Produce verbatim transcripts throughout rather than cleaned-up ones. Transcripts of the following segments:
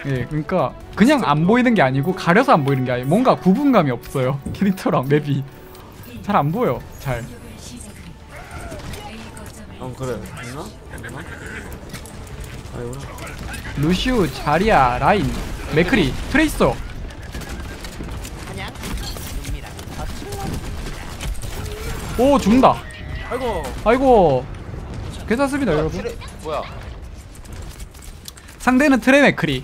예, 그러니까 그냥 안 보이는 게 아니고 가려서 안 보이는 게 아니고 뭔가 구분감이 없어요. 캐릭터랑 맵이 잘 안 보여. 잘. 어 그래. 있나? 없나? 아니구나. 루시우, 자리야, 라인, 맥크리, 트레이서. 오 죽는다. 아이고. 아이고 괜찮습니다 여러분. 트레... 뭐야? 상대는 트레 맥크리.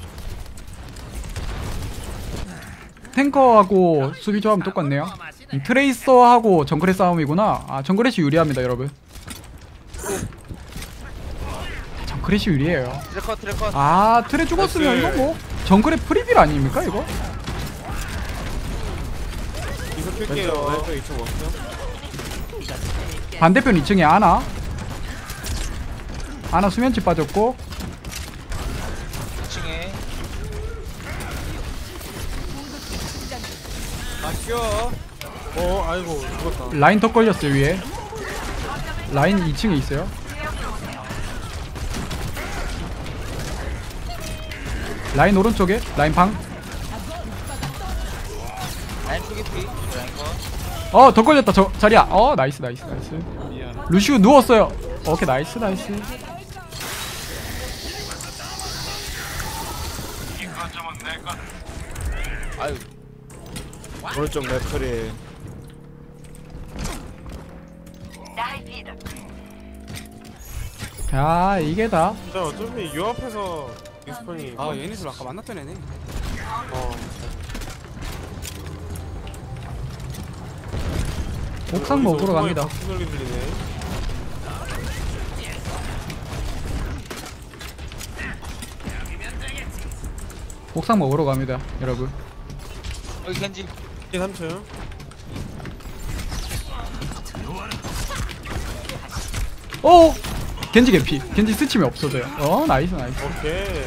탱커하고 수비 조합은 똑같네요. 음, 트레이서하고 정글의 싸움이구나. 아 정글의시 유리합니다 여러분. 정글의시 유리해요. 트래커 트래커. 아 트레 죽었으면 이거 뭐 정글의 프리빌 아닙니까 이거? 이거 킬게요. 왼쪽 이쪽 없어? 반대편 이 층에 아나. 아나 수면치 빠졌고. 이 층에 아쉬워. 어 아이고 죽었다. 라인 더 걸렸어요 위에. 라인 이 층에 있어요. 라인 오른쪽에 라인 방. 라인 쪽에 피. 라인 거. 어 더 걸렸다 저 자리야. 어 나이스 나이스 나이스. 미안. 루시우 누웠어요. 오케이 나이스 나이스. 아유. 오른쪽 맥커리. 야 이게 다. 진짜 어차피 요 앞에서 리스폰이. 아 얘네들 아까 만났던 애네. 어. 옥상 먹으러 갑니다. 소리 들리네. 옥상 먹으러 갑니다 여러분. 여기 겐지. 이게 삼 층. 오 겐지 개피. 겐지 스침이 없어져요. 어 나이스 나이스. 오케이.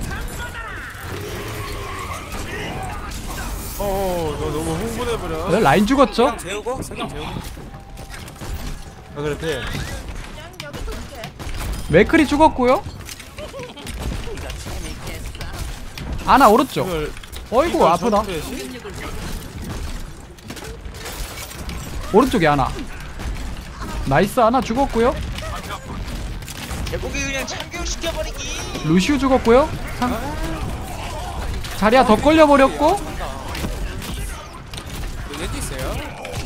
어어 너 너무 흥분해버려. 네, 라인 죽었죠? 그냥 재우고 석양 재우고. 아 그래 돼. 맥클이 죽었고요. 아나 오른쪽. 이걸 어이구 이걸 아프다. 전투해야지? 오른쪽에 하나. 나이스 하나 죽었고요. 제복이 그냥 참교시켜버리기. 루시우 죽었고요. 상... 자리야 더 걸려버렸고. 얘도 있어요.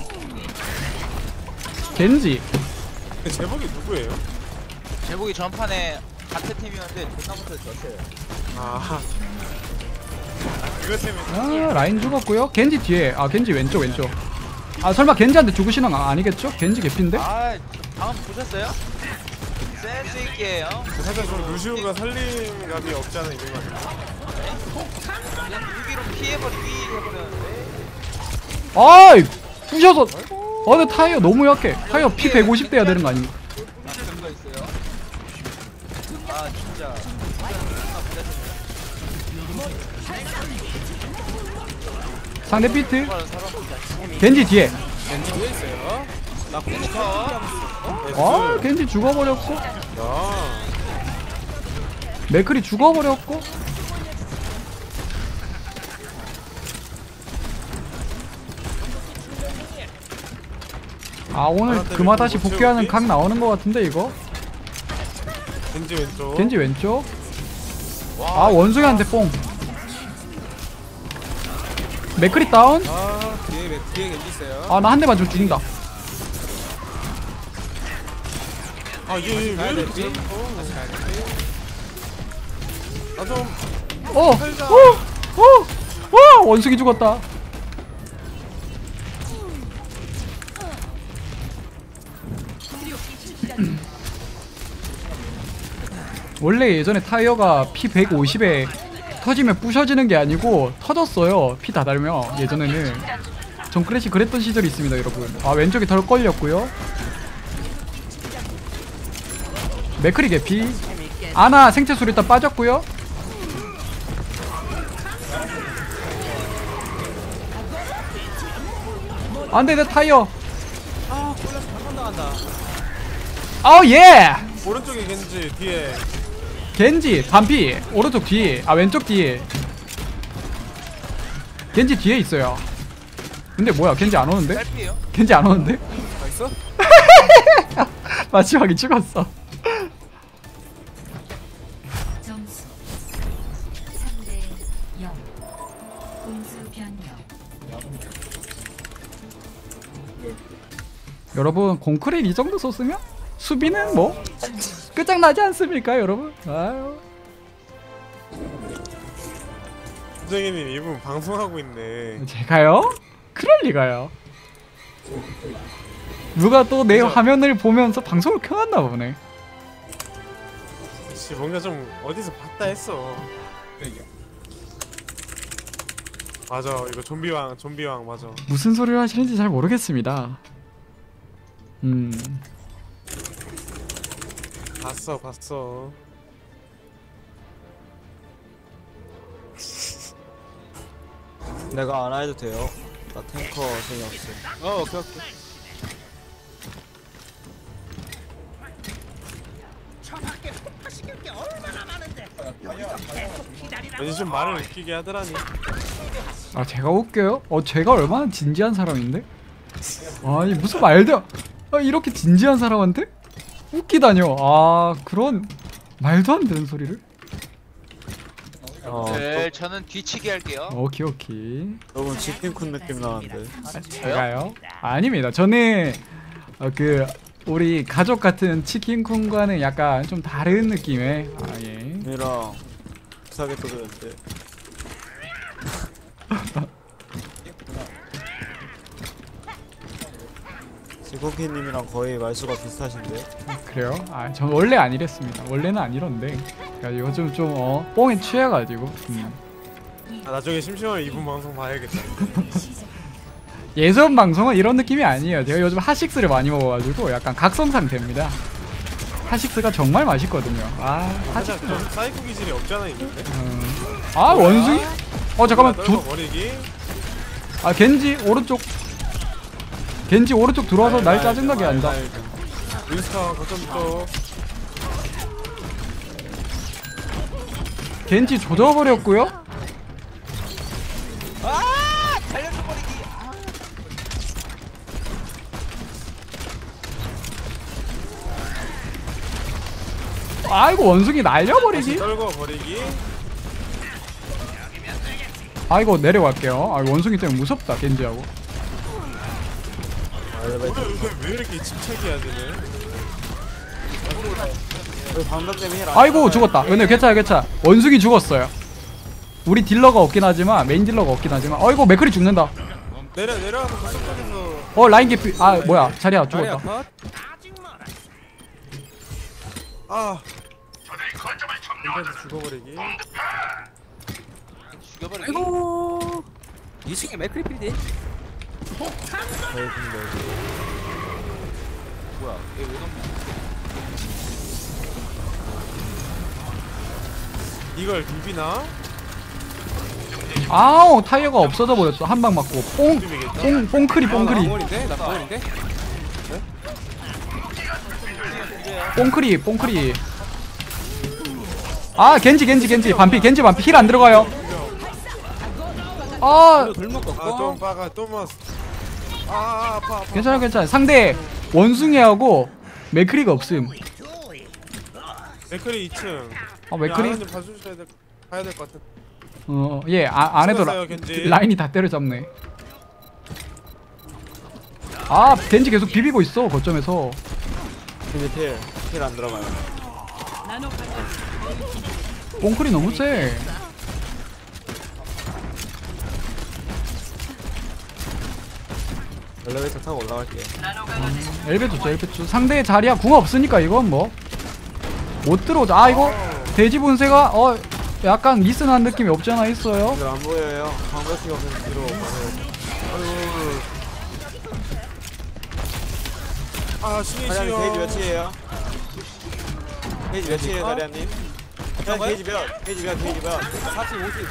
겐지. 그 제목이 누구예요? 제복이 전판에 같은 팀이었는데 존나부터 졌어요. 아 그거 때문에. 아 라인 죽었고요. 겐지 뒤에. 아 겐지 왼쪽 왼쪽. 아 설마 겐지한테 죽으시는 거 아니겠죠? 겐지 개피인데? 아 방금 보셨어요? 센스 있게 어? 살짝 좀 루시우가 살림감이 없지 않아 있는 것 같아. 그냥 무기로 피해버리기 해버렸는데. 아이 부셔서. 어 근데 타이어 너무 약해. 타이어 피 백오십 돼야 되는 거 아닙니까? 아 그런 거 있어요? 아 진짜. 상대 비트. 사람 사람. 겐지 뒤에. 겐지 뒤에 있어요. 나 공부터 아 겐지 죽어버렸고. 야 맥클이 죽어버렸고. 아 오늘 그마 다시 복귀하는 각 나오는 것 같은데 이거. 겐지 왼쪽. 겐지 왼쪽. 아 원숭이한테 뽕. 맥클이 다운. 아 뒤에 왜- 뒤에 겐지 있어요. 아 나 한 대 맞으면 죽는다. 아 이게 왜 가야 이렇게 될지. 재밌어? 다시 가야겠지. 아좀 어. 어. 어. 어. 원숭이 죽었다. 원래 예전에 타이어가 피 백오십에 터지면 부셔지는 게 아니고 터졌어요. 피 다 달면. 예전에는 정크래시 그랬던 시절이 있습니다 여러분. 아 왼쪽이 덜 걸렸고요. 맥크리 개피. 아나 생체 수리 일단 빠졌고요. 안돼 내 타이어. 아 골라서 한번 나간다. 아우 예. 오른쪽에 겐지 뒤에. 겐지 반피 오른쪽 뒤에 아 왼쪽 뒤에 겐지 뒤에 있어요. 근데 뭐야 겐지 안 오는데? 딸피에요? 겐지 안 오는데? 나이스. 마지막에 죽었어. 점수 삼 대 영. 공수 변경. 여러분 공크릴 이 정도 썼으면 수비는 뭐 끝장나지 않습니까 여러분? 아유. 부정이님 이분 방송하고 있네. 제가요? 그럴 리가요. 누가 또 내 화면을 보면서 방송을 켜놨나 보네. 씨 뭔가 좀 어디서 봤다 했어. 맞아 이거 좀비왕 좀비왕 맞아. 무슨 소리를 하시는지 잘 모르겠습니다. 음. 봤어 봤어. 내가 안 해도 돼요. 나 탱커 재미없어. 어 오케이 오케이. 왠지 좀 말을 웃기게 하더라니. 아 제가 웃겨요? 어 제가 얼마나 진지한 사람인데? 아니 무슨 말도 아, 이렇게 진지한 사람한테 웃기다뇨. 아 그런 말도 안 되는 소리를. 어, 네, 저는 뒤치기 할게요. 오케이 오케이. 너무 치킨쿤 느낌 나는데. 아, 제가요? 아닙니다. 저는 어, 그 우리 가족 같은 치킨쿤과는 약간 좀 다른 느낌의 아 예. 얘랑 비슷하게 떠드는데. 지코키님이랑 거의 말수가 비슷하신데. 그래요? 아, 전 원래 안 이랬습니다. 원래는 안 이런데. 그러니까 요즘 좀 어, 뽕에 취해가지고. 음. 아, 나중에 심심하면 이분 방송 봐야겠다. 예전 방송은 이런 느낌이 아니에요. 제가 요즘 핫식스를 많이 먹어가지고 약간 각성 상태입니다. 핫식스가 정말 맛있거든요. 아, 살짝 핫식스. 좀 사이코 기질이 없잖아 있는데. 음. 아, 원숭이? 어, 잠깐만. 두, 버리기. 아, 겐지 오른쪽. 겐지 오른쪽 들어와서 날 짜증나게 한다. 윈스턴 거점 쪽. 겐지 조져버렸고요. 아! 달려줘 버리기. 아이고 원숭이 날려버리기. 떨궈 버리기. 아이고 내려갈게요. 아 원숭이 때문에 무섭다 겐지하고. 오늘 요새 왜 이렇게 집착해야 되네? 왜 방금 때문에 힐 안 아이고 나와요? 죽었다. 근데 괜찮아 괜찮아. 원숭이 죽었어요. 우리 딜러가 없긴 하지만 메인 딜러가 없긴 하지만. 아이고 맥클이 죽는다. 내려 내려가서 거점 쪽에서. 어 라인 개피. 아 뭐야 자리야 자리야 죽었다. 컷. 아. 일단 죽어버리기. 죽여버리기. 아이고. 이 층에 맥크리필이. 거의 근데. 뭐야? 얘왜 넘냐? 이걸 비비나? 아우 타이어가 없어져 버렸어. 한 방 맞고 뽕. 비비겠다. 뽕 뽕크리 나 뽕크리 뽕인데 나 뽕인데. 뽕크리 뽕크리. 아 겐지 겐지 겐지 반피 겐지 반피 힐 안 들어가요. 아 덜 아또 먹었고. 빠가 또 맞. 아, 아 아파 아파. 괜찮아 괜찮아. 상대 원숭이하고 맥크리가 없음. 맥크리 이 층. 아 맥크리 좀 봐주셔야 될 봐야 될 것 같아. 어예 아, 안에도 라, 죽었어요, 겐지. 라인이 다 때려잡네. 아 겐지 계속 비비고 있어 거점에서. 근데 힐 안 들어가요. 뽕클이 너무 세. 엘리베이터 타고 올라갈게요. 엘베 좋죠 엘베 좋죠. 상대 자리야 궁 없으니까 이건 뭐 못 들어오자. 아 이거 돼지 분쇄가 어 약간 미스난 느낌이 없지 않아 있어요. 이거 안 보여요. 방벽수가 없어서 뒤로 가세요. 아 신이 다리아님 씨요. 게이지 몇이에요? 게이지 몇이에요, 다리아님? 형 게이지 몇? 게이지 몇? 게이지 몇? 사십 오십.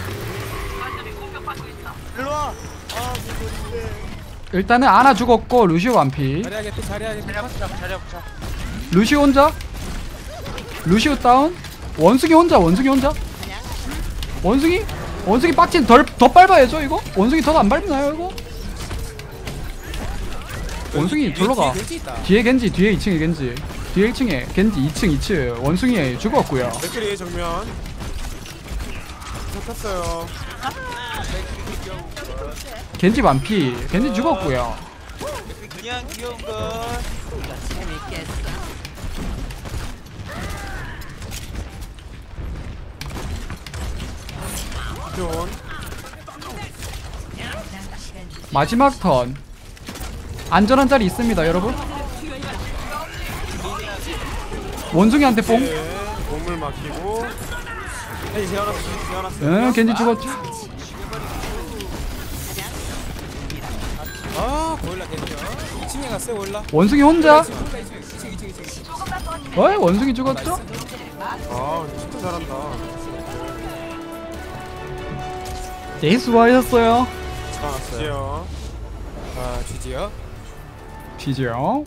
일로 와. 아, 무슨 소리인데? 일단은 아나 죽었고 루시오 완피. 자리야 개피 자리야 개피. 자리 잡자. 자리 잡자. 루시오 혼자. 루시오 다운. 원숭이 혼자 원숭이 혼자 원숭이 원숭이 빡친 덜 더 밟아야죠 이거. 원숭이 더 안 밟나요 이거? 원숭이 절로 가. 뒤에 겐지 있다. 뒤에 겐지 뒤에 이 층에 겐지 뒤에 일 층에 겐지 이 층 이 층 원숭이 죽었고요. 맥크리 정면. 잡혔어요. 겐지 반피 겐지 죽었고요. 그냥 귀여운 걸. 존. 마지막 턴 안전한 자리 있습니다 여러분. 원숭이한테 뽕. 네. 몸을 맡기고. 겐지 재워놨어 재워놨어 응 겐지 죽었죠. 아 보일라 겐지요. 이 층에 갔어요 보일라. 원숭이 혼자. 이 층 이 층 이 층 이 층. 어이 원숭이 죽었죠. 아 근데 진짜 잘한다. 네 수고하셨어요. 지요. 아 쥐지요. 지죠.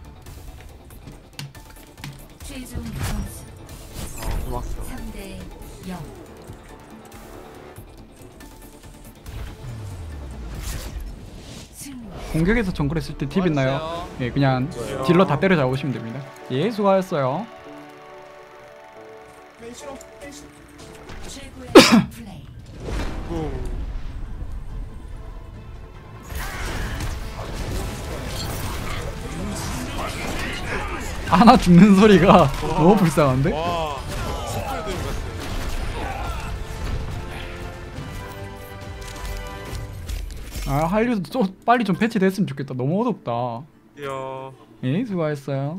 최종 점수 아 고맙어. 삼 대 영. 승리. 공격에서 정글 했을 때 팁 있나요? 예 그냥 딜러 다 때려 잡으시면 됩니다. 예 수고하셨어요. 최고의 플레이. 꿍. 하나 죽는 소리가 너무 불쌍한데? 와. 스쿨드림 같아. 아 한류도 좀 빨리 좀 패치됐으면 좋겠다. 너무 어둡다. 이야. 예 수고하셨어요.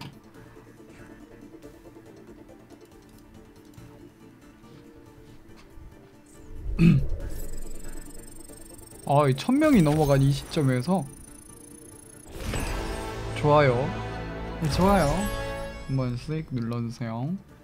아, 천 명이 넘어간 이 시점에서 좋아요. 네, 좋아요. 한번 쓱 눌러주세요.